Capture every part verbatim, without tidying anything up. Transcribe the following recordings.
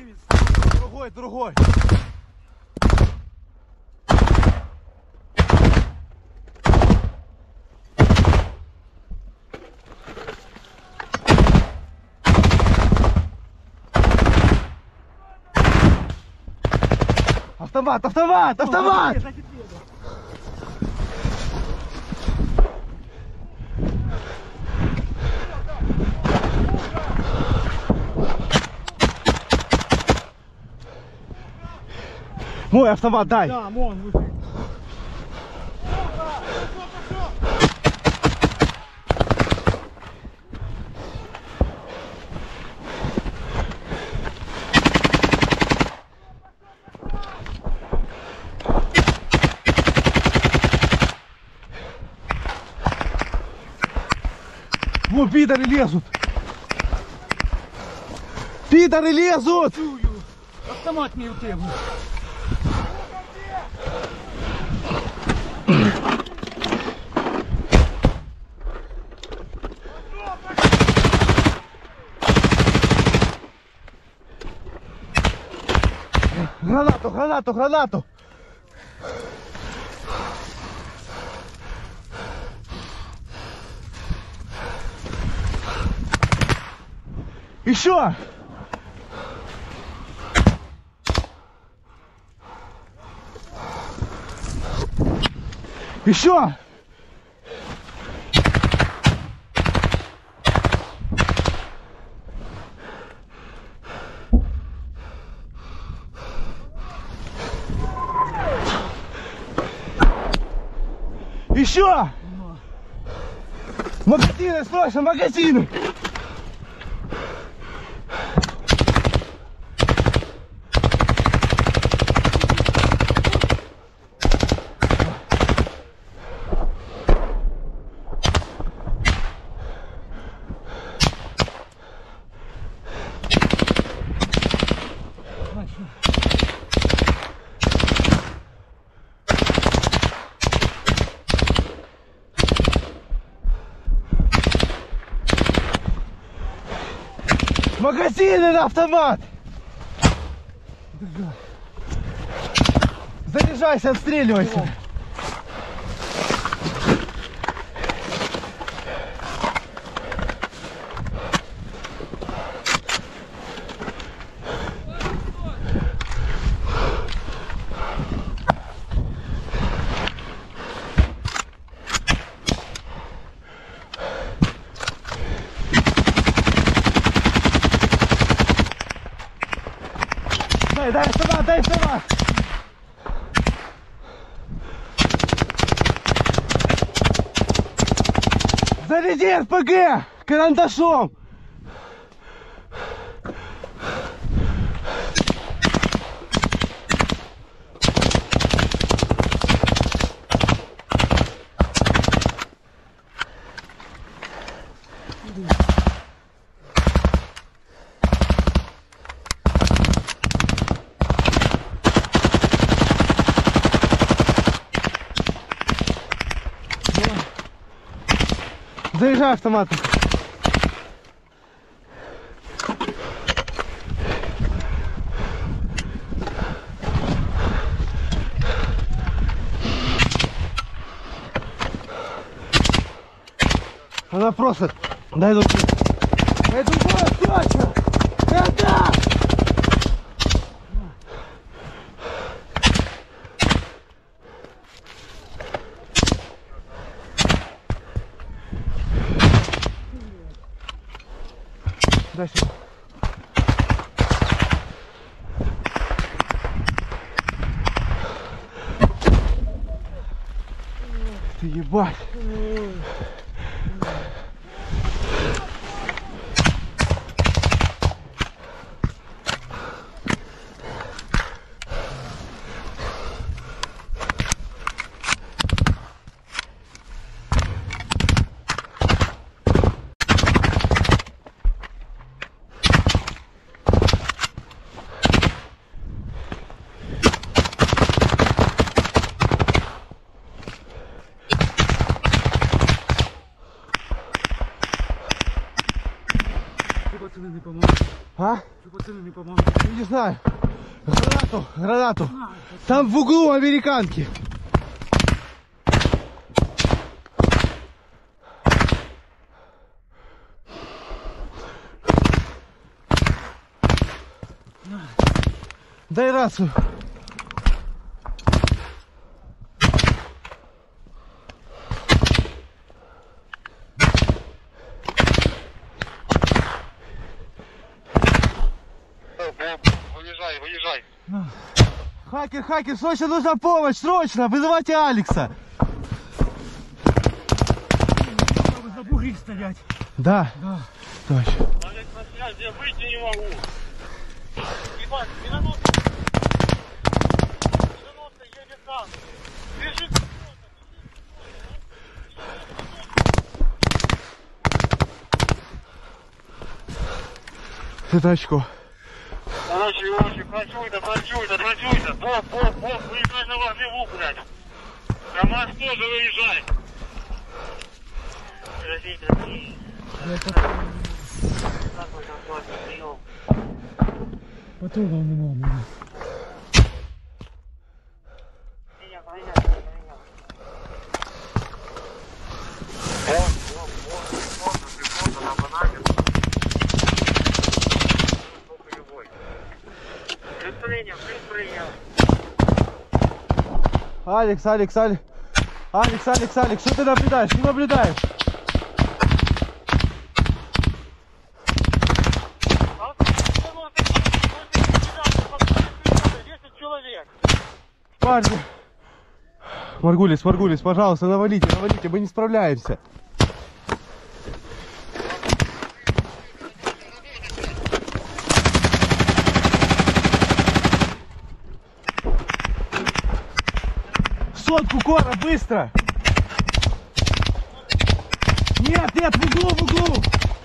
вывез. Другой, другой. Автомат, автомат, автомат! Мой автомат дай! Да, вон, выходит. Вот пидоры лезут! Пидоры лезут! Автомат не утягивает. Гранату, гранату, гранату! Еще! Еще! Еще! Магазины, срочно, магазины! Магазины на автомат! Заряжайся, отстреливайся! Дай, дай автомат, дай автомат! Заряди эр пэ гэ карандашом! Заряжай автоматом. Она просто... Дай другую. Дай другую, точно! Это! Дай сюда. Ты ебать. А? Что пацаны не помогают? Не знаю. Гранату, гранату. Там в углу американки. Дай рацию. Выезжай, выезжай. Хакер, хакер, срочно нужна помощь, срочно, вызывайте Алекса. Чтобы за бугри стоять. Да, Да. точно. Алекс на связи, я выйти не могу. Ебать, девяносто. девяносто едет там. Бежит. Это очко. Короче, Ивочек, франчуй-то, франчуй-то, франчуй-то. Бог, Бог, Бог, выезжай на Вогневу, блядь. КамАЗ тоже выезжай. Подожди, подожди. Патрулов нема, блин. Алекс, Алекс, Алекс. Алекс, Алекс, Алекс, что ты наблюдаешь? Не наблюдаешь? Парни. Маргулис, Маргулис, пожалуйста, навалите, навалите, мы не справляемся. Сотку кора, быстро! Нет, нет, в углу, в углу!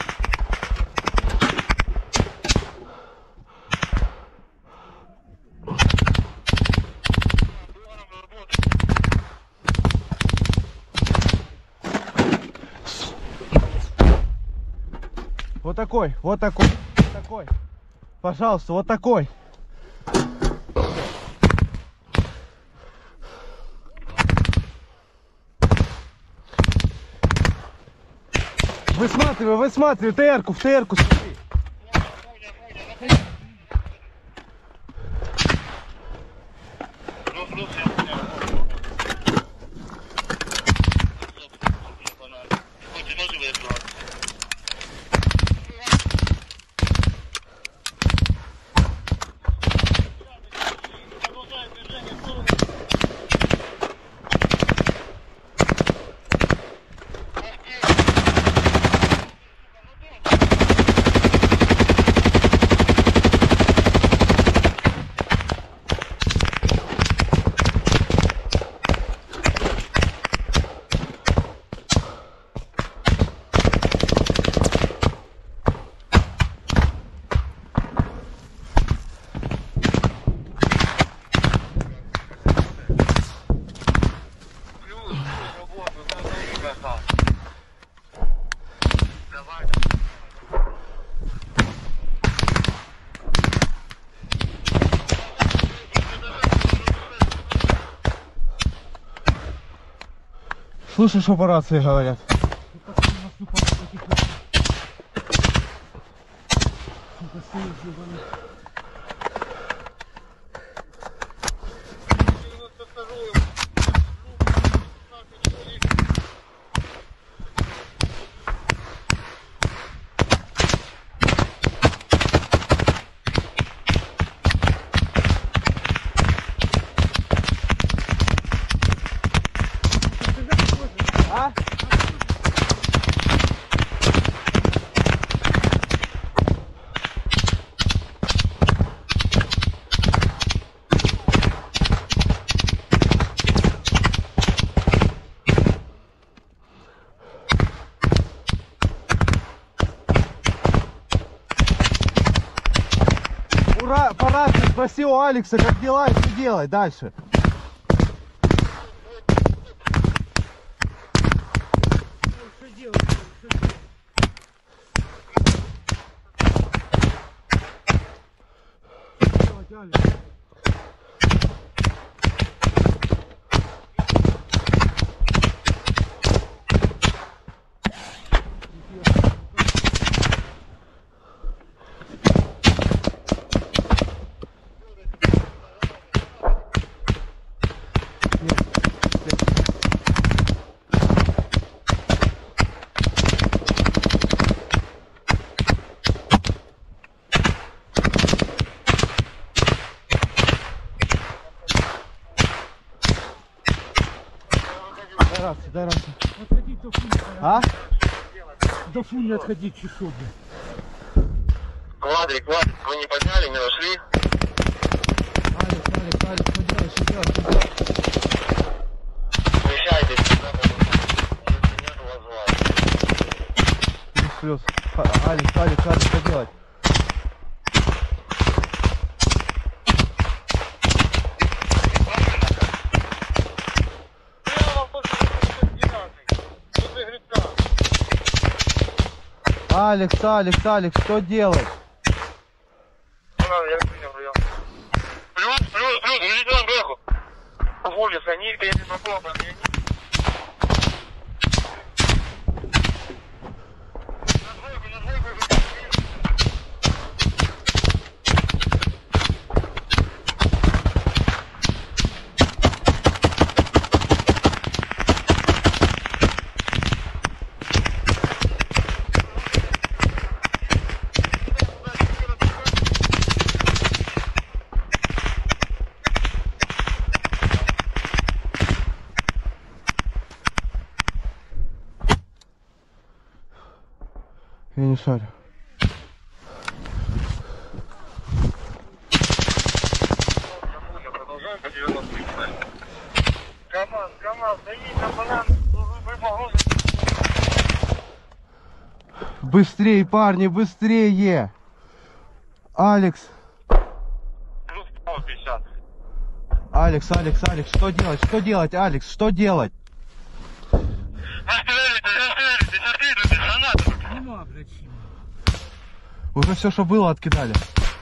Вот такой, вот такой, вот такой. Пожалуйста, вот такой. Высматривай, высматривай, ТР-ку, в ТР-ку смотри. Слушай, что по рации говорят. А? Ура, по рации спроси у Алекса, как дела и что делать дальше. Дай рацию, дай рацию. Отходить до фуни. А? До фуни отходить чешу, блядь. Квадрик, квадрик, вы не подняли, не нашли? Алекс, Алекс, Алекс, что делать, что делать, что делать? Смещайтесь, сюда, если нет, вас звать. Плюс, плюс. А, Алекс, Алекс, Алекс, что делать? Алекс, Алекс, Алекс, что делать? Я принял, принял. Плюс, плюс, плюс, увидел сверху. Улица, они перед знакомым, они... Я не шарю. Продолжаем по девяносто. КамАЗ, КамАЗ, даи на банан, вы погрузите. Быстрее, парни, быстрее! Алекс! Плюс сто пятьдесят. Алекс, Алекс, Алекс, что делать? Что делать, Алекс? Что делать? Нема, блядь, чим. Уже все, что было, откидали.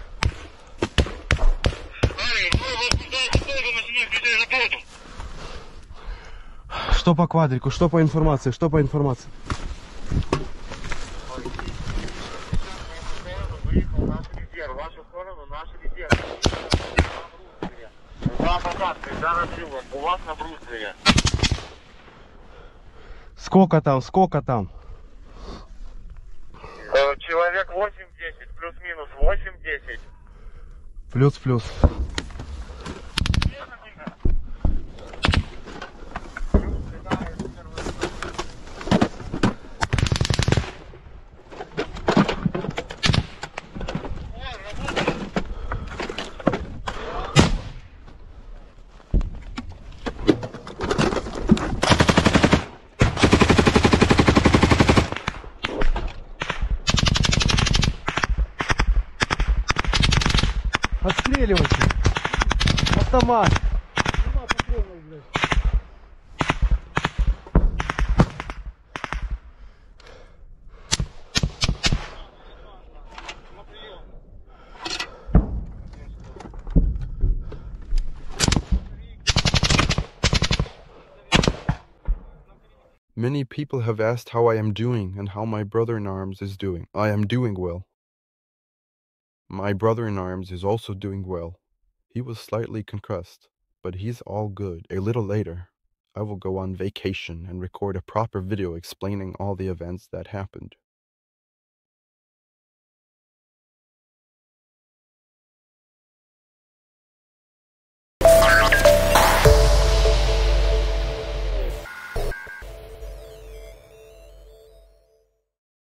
Что по квадрику? Что по информации? Что по информации? Выехал наш резерв, в вашу сторону наш резерв. Два посадки, за разрывом, у вас на бруствере. Сколько там? Сколько там? Человек восемь-десять, плюс-минус восемь-десять. Плюс-плюс. Отстреливайся. Автомат. Нема патронов, блядь. Many people have asked how I am doing and how my brother-in-arms is doing. I am doing well. My brother-in-arms is also doing well. He was slightly concussed, but he's all good. A little later, I will go on vacation and record a proper video explaining all the events that happened.